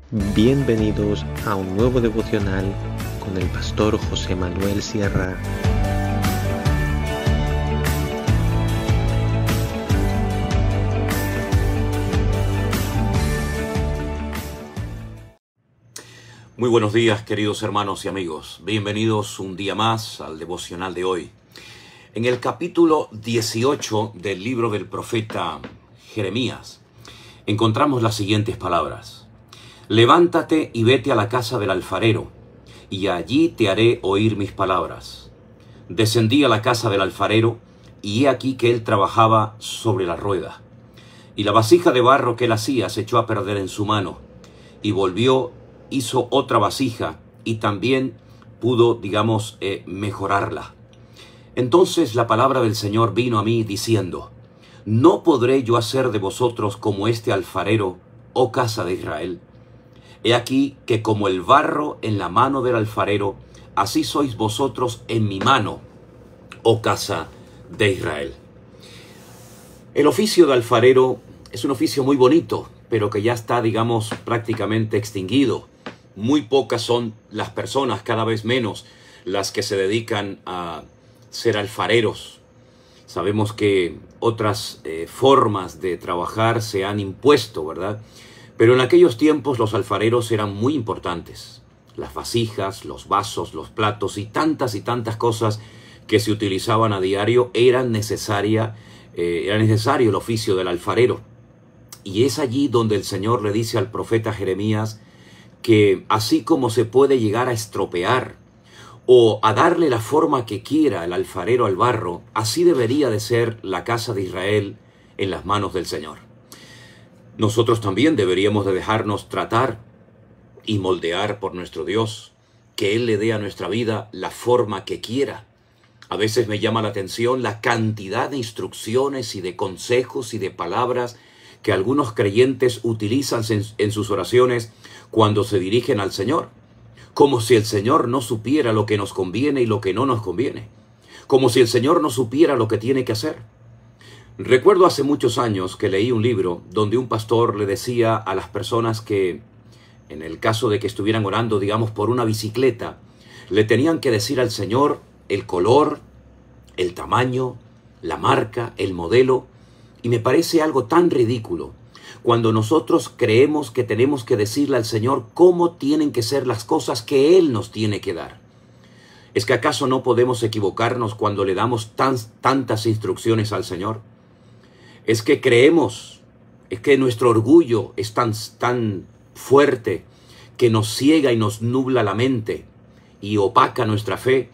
Bienvenidos a un nuevo devocional con el pastor José Manuel Sierra. Muy buenos días, queridos hermanos y amigos. Bienvenidos un día más al devocional de hoy. En el capítulo 18 del libro del profeta Jeremías encontramos las siguientes palabras. Levántate y vete a la casa del alfarero, y allí te haré oír mis palabras. Descendí a la casa del alfarero, y he aquí que él trabajaba sobre la rueda. Y la vasija de barro que él hacía se echó a perder en su mano, y volvió, hizo otra vasija, y también pudo, mejorarla. Entonces la palabra del Señor vino a mí diciendo, ¿no podré yo hacer de vosotros como este alfarero, oh casa de Israel? He aquí que como el barro en la mano del alfarero, así sois vosotros en mi mano, oh casa de Israel. El oficio de alfarero es un oficio muy bonito, pero que ya está, prácticamente extinguido. Muy pocas son las personas, cada vez menos, las que se dedican a ser alfareros. Sabemos que otras formas de trabajar se han impuesto, ¿verdad? Pero en aquellos tiempos los alfareros eran muy importantes. Las vasijas, los vasos, los platos y tantas cosas que se utilizaban a diario era necesario el oficio del alfarero. Y es allí donde el Señor le dice al profeta Jeremías que así como se puede llegar a estropear o a darle la forma que quiera el alfarero al barro, así debería de ser la casa de Israel en las manos del Señor. Nosotros también deberíamos de dejarnos tratar y moldear por nuestro Dios, que Él le dé a nuestra vida la forma que quiera. A veces me llama la atención la cantidad de instrucciones y de consejos y de palabras que algunos creyentes utilizan en sus oraciones cuando se dirigen al Señor, como si el Señor no supiera lo que nos conviene y lo que no nos conviene, como si el Señor no supiera lo que tiene que hacer. Recuerdo hace muchos años que leí un libro donde un pastor le decía a las personas que, en el caso de que estuvieran orando, por una bicicleta, le tenían que decir al Señor el color, el tamaño, la marca, el modelo, y me parece algo tan ridículo cuando nosotros creemos que tenemos que decirle al Señor cómo tienen que ser las cosas que Él nos tiene que dar. ¿Es que acaso no podemos equivocarnos cuando le damos tantas instrucciones al Señor? Es que creemos, es que nuestro orgullo es tan fuerte que nos ciega y nos nubla la mente y opaca nuestra fe.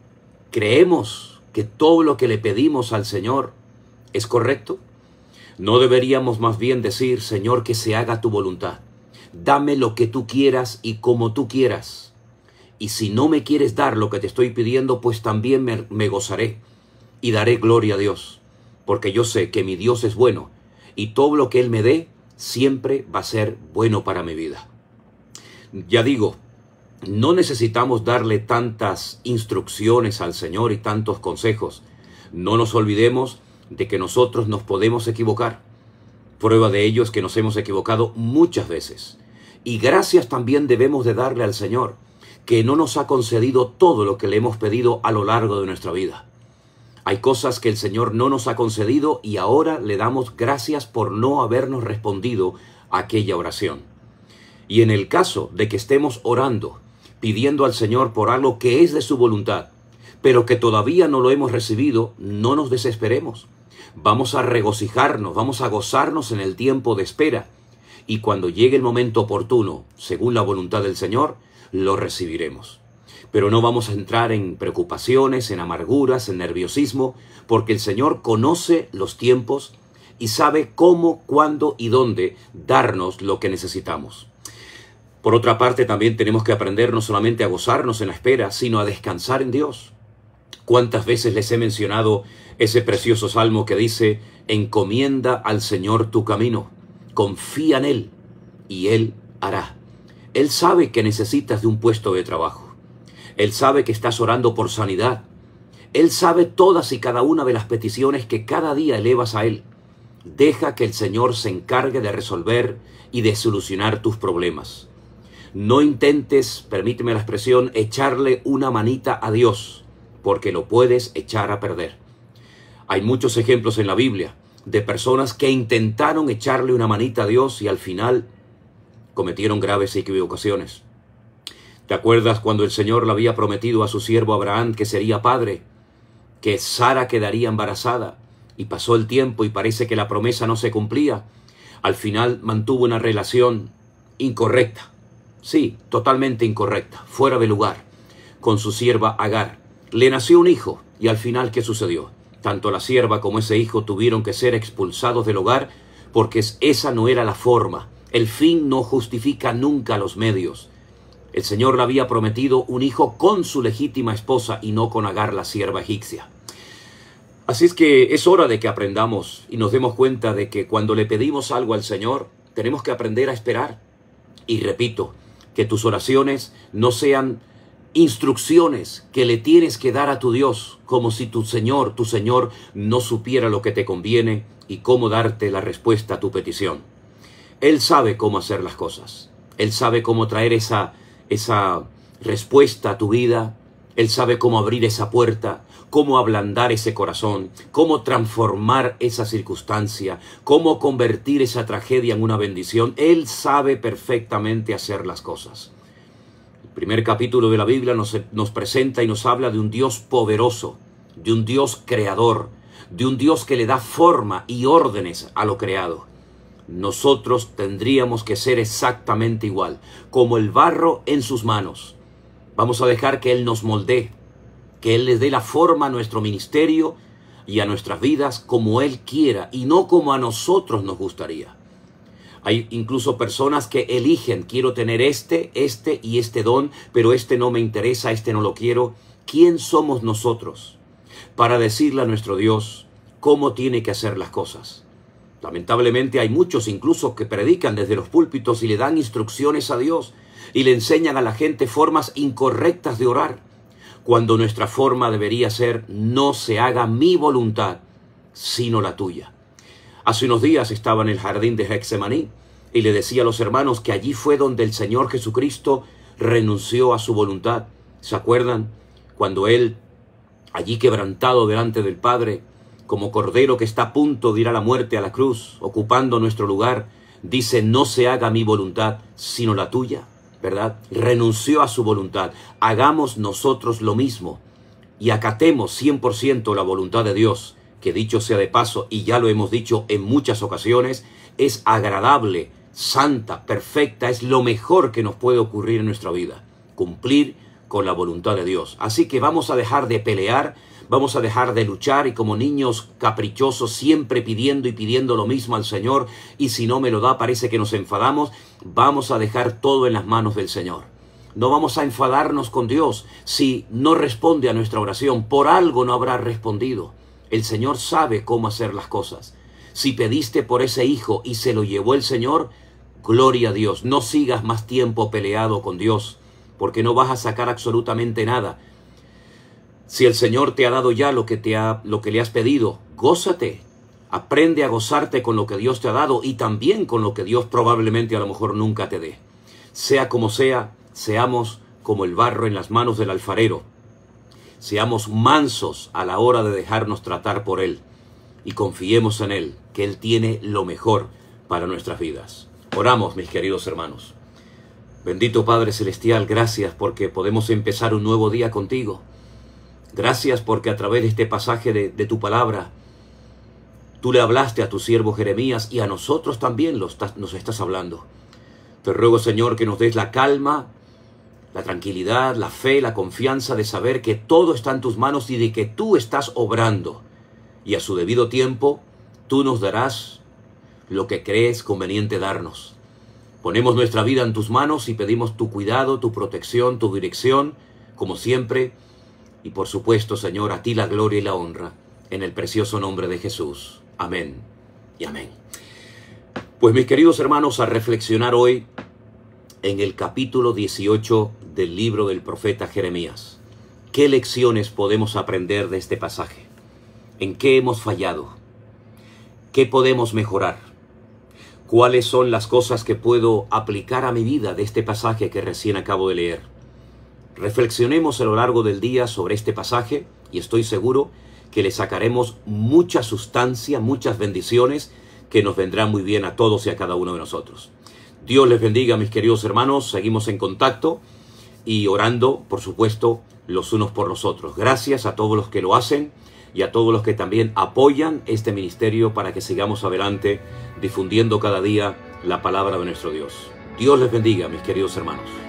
Creemos que todo lo que le pedimos al Señor es correcto. ¿No deberíamos más bien decir, Señor, que se haga tu voluntad? Dame lo que tú quieras y como tú quieras. Y si no me quieres dar lo que te estoy pidiendo, pues también me gozaré y daré gloria a Dios. Porque yo sé que mi Dios es bueno y todo lo que Él me dé siempre va a ser bueno para mi vida. Ya digo, no necesitamos darle tantas instrucciones al Señor y tantos consejos. No nos olvidemos de que nosotros nos podemos equivocar. Prueba de ello es que nos hemos equivocado muchas veces. Y gracias también debemos de darle al Señor, que no nos ha concedido todo lo que le hemos pedido a lo largo de nuestra vida. Hay cosas que el Señor no nos ha concedido y ahora le damos gracias por no habernos respondido a aquella oración. Y en el caso de que estemos orando, pidiendo al Señor por algo que es de su voluntad, pero que todavía no lo hemos recibido, no nos desesperemos. Vamos a regocijarnos, vamos a gozarnos en el tiempo de espera. Y cuando llegue el momento oportuno, según la voluntad del Señor, lo recibiremos. Pero no vamos a entrar en preocupaciones, en amarguras, en nerviosismo, porque el Señor conoce los tiempos y sabe cómo, cuándo y dónde darnos lo que necesitamos. Por otra parte, también tenemos que aprender no solamente a gozarnos en la espera, sino a descansar en Dios. ¿Cuántas veces les he mencionado ese precioso salmo que dice, encomienda al Señor tu camino, confía en Él y Él hará? Él sabe que necesitas de un puesto de trabajo. Él sabe que estás orando por sanidad. Él sabe todas y cada una de las peticiones que cada día elevas a Él. Deja que el Señor se encargue de resolver y de solucionar tus problemas. No intentes, permíteme la expresión, echarle una manita a Dios, porque lo puedes echar a perder. Hay muchos ejemplos en la Biblia de personas que intentaron echarle una manita a Dios y al final cometieron graves equivocaciones. ¿Te acuerdas cuando el Señor le había prometido a su siervo Abraham que sería padre, que Sara quedaría embarazada? Y pasó el tiempo y parece que la promesa no se cumplía. Al final mantuvo una relación incorrecta. Sí, totalmente incorrecta, fuera de lugar, con su sierva Agar. Le nació un hijo y al final, ¿qué sucedió? Tanto la sierva como ese hijo tuvieron que ser expulsados del hogar porque esa no era la forma. El fin no justifica nunca los medios. El Señor le había prometido un hijo con su legítima esposa y no con Agar, la sierva egipcia. Así es que es hora de que aprendamos y nos demos cuenta de que cuando le pedimos algo al Señor, tenemos que aprender a esperar. Y repito, que tus oraciones no sean instrucciones que le tienes que dar a tu Dios, como si tu Señor no supiera lo que te conviene y cómo darte la respuesta a tu petición. Él sabe cómo hacer las cosas. Él sabe cómo traer esa respuesta a tu vida. Él sabe cómo abrir esa puerta, cómo ablandar ese corazón, cómo transformar esa circunstancia, cómo convertir esa tragedia en una bendición. Él sabe perfectamente hacer las cosas. El primer capítulo de la Biblia nos presenta y nos habla de un Dios poderoso, de un Dios creador, de un Dios que le da forma y órdenes a lo creado. Nosotros tendríamos que ser exactamente igual, como el barro en sus manos. Vamos a dejar que Él nos moldee, que Él les dé la forma a nuestro ministerio y a nuestras vidas como Él quiera y no como a nosotros nos gustaría. Hay incluso personas que eligen, quiero tener este y este don, pero este no me interesa, este no lo quiero. ¿Quién somos nosotros para decirle a nuestro Dios cómo tiene que hacer las cosas? Lamentablemente hay muchos incluso que predican desde los púlpitos y le dan instrucciones a Dios y le enseñan a la gente formas incorrectas de orar, cuando nuestra forma debería ser: no se haga mi voluntad, sino la tuya. Hace unos días estaba en el jardín de Getsemaní y le decía a los hermanos que allí fue donde el Señor Jesucristo renunció a su voluntad. ¿Se acuerdan? Cuando Él, allí quebrantado delante del Padre, como cordero que está a punto de ir a la muerte, a la cruz, ocupando nuestro lugar, dice: no se haga mi voluntad, sino la tuya, ¿verdad? Renunció a su voluntad. Hagamos nosotros lo mismo y acatemos 100% la voluntad de Dios, que dicho sea de paso, y ya lo hemos dicho en muchas ocasiones, es agradable, santa, perfecta, es lo mejor que nos puede ocurrir en nuestra vida, cumplir con la voluntad de Dios. Así que vamos a dejar de pelear, vamos a dejar de luchar y como niños caprichosos siempre pidiendo y pidiendo lo mismo al Señor, y si no me lo da parece que nos enfadamos. Vamos a dejar todo en las manos del Señor. No vamos a enfadarnos con Dios si no responde a nuestra oración. Por algo no habrá respondido. El Señor sabe cómo hacer las cosas. Si pediste por ese hijo y se lo llevó el Señor, gloria a Dios. No sigas más tiempo peleado con Dios, porque no vas a sacar absolutamente nada. Si el Señor te ha dado ya lo que le has pedido, gózate. Aprende a gozarte con lo que Dios te ha dado y también con lo que Dios probablemente a lo mejor nunca te dé. Sea como sea, seamos como el barro en las manos del alfarero. Seamos mansos a la hora de dejarnos tratar por Él y confiemos en Él, que Él tiene lo mejor para nuestras vidas. Oramos, mis queridos hermanos. Bendito Padre Celestial, gracias porque podemos empezar un nuevo día contigo. Gracias porque a través de este pasaje de tu palabra, tú le hablaste a tu siervo Jeremías y a nosotros también nos estás hablando. Te ruego, Señor, que nos des la calma, la tranquilidad, la fe, la confianza de saber que todo está en tus manos y de que tú estás obrando. Y a su debido tiempo, tú nos darás lo que crees conveniente darnos. Ponemos nuestra vida en tus manos y pedimos tu cuidado, tu protección, tu dirección, como siempre. Y por supuesto, Señor, a ti la gloria y la honra, en el precioso nombre de Jesús. Amén y amén. Pues mis queridos hermanos, a reflexionar hoy en el capítulo 18 del libro del profeta Jeremías. ¿Qué lecciones podemos aprender de este pasaje? ¿En qué hemos fallado? ¿Qué podemos mejorar? ¿Cuáles son las cosas que puedo aplicar a mi vida de este pasaje que recién acabo de leer? Reflexionemos a lo largo del día sobre este pasaje y estoy seguro que le sacaremos mucha sustancia, muchas bendiciones que nos vendrán muy bien a todos y a cada uno de nosotros. Dios les bendiga, mis queridos hermanos. Seguimos en contacto y orando, por supuesto, los unos por los otros. Gracias a todos los que lo hacen y a todos los que también apoyan este ministerio para que sigamos adelante difundiendo cada día la palabra de nuestro Dios. Dios les bendiga, mis queridos hermanos.